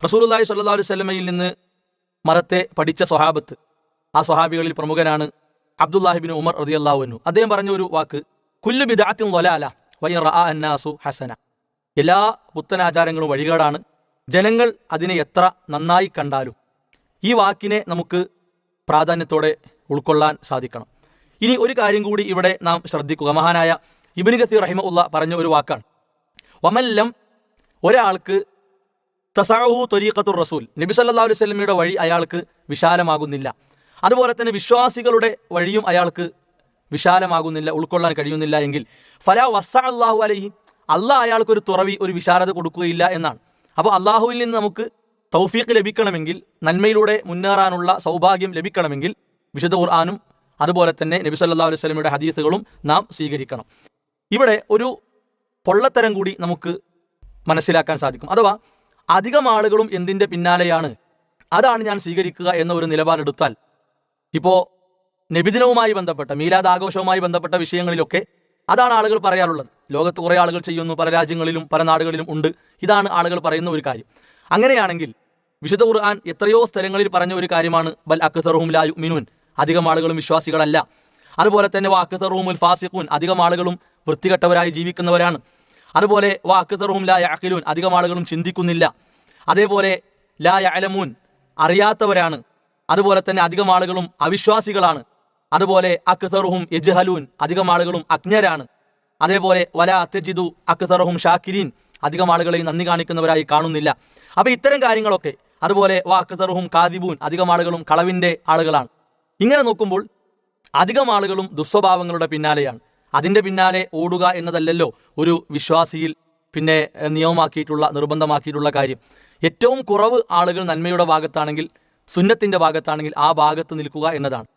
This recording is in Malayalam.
റസൂലുള്ളാഹി സ്വല്ലല്ലാഹു അലൈഹി വസല്ലമയിൽ നിന്ന് മരത്തെ പഠിച്ച സ്വഹാബത്ത്, ആ സ്വഹാബികളിൽ പ്രമുഖനാണ് അബ്ദുല്ലാഹി ഇബ്നു ഉമർ റളിയല്ലാഹു അൻഹു. അദ്ദേഹം പറഞ്ഞ ഒരു വാക്ക്, കുല്ലു ബിദ്അത്തിൻ ളലാല വഇൻ റആ അന്നാസു ഹസന. എല്ലാ പുത്തനാചാരങ്ങളും വഴികേടാണ്, ജനങ്ങൾ അതിനെ എത്ര നന്നായി കണ്ടാലും. ഈ വാക്കിനെ നമുക്ക് പ്രാധാന്യത്തോടെ ഉൾക്കൊള്ളാൻ സാധിക്കണം. ഇനി ഒരു കാര്യം കൂടി ഇവിടെ നാം ശ്രദ്ധിക്കുക. മഹാനായ ഇബ്നു കസീർ റഹിമഹുല്ലാഹ് പറഞ്ഞ ഒരു വാക്കാണ്, വമല്ലം, ഒരാൾക്ക് തസഅഹു ത്വരീഖത്തുർ റസൂൽ, നബി സല്ലല്ലാഹു അലൈഹി വസല്ലമയുടെ വഴി അയാൾക്ക് വിശാലമാകുന്നില്ല, അതുപോലെ തന്നെ വിശ്വാസികളുടെ വഴിയും അയാൾക്ക് വിശാലമാകുന്നില്ല, ഉൾക്കൊള്ളാൻ കഴിയുന്നില്ല എങ്കിൽ ഫലാ വസ്സഅ അല്ലാഹു അലൈഹി, അള്ളാഹ് അയാൾക്കൊരു തുറവി, ഒരു വിശാലത കൊടുക്കുകയില്ല എന്നാണ്. അപ്പോൾ അള്ളാഹുവിൽ നിന്ന് നമുക്ക് തൗഫീഖ് ലഭിക്കണമെങ്കിൽ, നന്മയിലൂടെ മുന്നേറാനുള്ള സൗഭാഗ്യം ലഭിക്കണമെങ്കിൽ വിശുദ്ധ ഖുർആനും അതുപോലെ തന്നെ നബി സല്ലല്ലാഹു അലൈഹി വസല്ലമയുടെ ഹദീസുകളും നാം സ്വീകരിക്കണം. ഇവിടെ ഒരു പൊള്ളത്തരം കൂടി നമുക്ക് മനസ്സിലാക്കാൻ സാധിക്കും. അഥവാ അധികം ആളുകളും എന്തിൻ്റെ പിന്നാലെയാണ്, അതാണ് ഞാൻ സ്വീകരിക്കുക എന്ന ഒരു നിലപാടെടുത്താൽ, ഇപ്പോൾ നബിദിനവുമായി ബന്ധപ്പെട്ട, മീലാദ് ആഘോഷവുമായി ബന്ധപ്പെട്ട വിഷയങ്ങളിലൊക്കെ അതാണ് ആളുകൾ പറയാറുള്ളത്. ലോകത്ത് കുറേ ആളുകൾ ചെയ്യുന്നു, പല രാജ്യങ്ങളിലും പല നാടുകളിലും ഉണ്ട്, ഇതാണ് ആളുകൾ പറയുന്ന ഒരു കാര്യം. അങ്ങനെയാണെങ്കിൽ വിശുദ്ധ ഖുർആൻ എത്രയോ സ്ഥലങ്ങളിൽ പറഞ്ഞ ഒരു കാര്യമാണ് ബൽ അക്തറുഹും ലാ യുഅ്മിനൂൻ, അധികം ആളുകളും വിശ്വാസികളല്ല. അതുപോലെ തന്നെ വ അക്തറുഹുമുൽ ഫാസിഖൂൻ, അധികം ആളുകളും വൃത്തികെട്ടവരായി ജീവിക്കുന്നവരാണ്. അതുപോലെ വ അക്തറുഹും ലാ യഅഖിലൂൻ, അധികം ആളുകളും ചിന്തിക്കുന്നില്ല. അതേപോലെ ലാ യഅലമൂൻ, അറിയാത്തവരാണ്. അതുപോലെ തന്നെ അധികം ആളുകളും അവിശ്വാസികളാണ്. അതുപോലെ അക്തറുഹും യജ്ഹലൂൻ, അധികം ആളുകളും അജ്ഞരാണ്. അതേപോലെ വലാ തജിദു അക്തറുഹും ഷാക്കിരീൻ, അധികം ആളുകളെയും നന്ദി കാണിക്കുന്നവരായി കാണുന്നില്ല. അപ്പോൾ ഇത്തരം കാര്യങ്ങളൊക്കെ, അതുപോലെ വ അക്തറുഹും കാദിബൂൻ, അധികം ആളുകളും കളവിൻ്റെ ആളുകളാണ്. ഇങ്ങനെ നോക്കുമ്പോൾ അധികം ആളുകളും ദുസ്വഭാവങ്ങളുടെ പിന്നാലെയാണ്. അതിൻ്റെ പിന്നാലെ ഓടുക എന്നതല്ലല്ലോ ഒരു വിശ്വാസിയിൽ പിന്നെ നിയമമാക്കിയിട്ടുള്ള, നിർബന്ധമാക്കിയിട്ടുള്ള കാര്യം. ഏറ്റവും കുറവ് ആളുകൾ നന്മയുടെ ഭാഗത്താണെങ്കിൽ, സുന്നത്തിൻ്റെ ഭാഗത്താണെങ്കിൽ ആ ഭാഗത്ത് നിൽക്കുക എന്നതാണ്.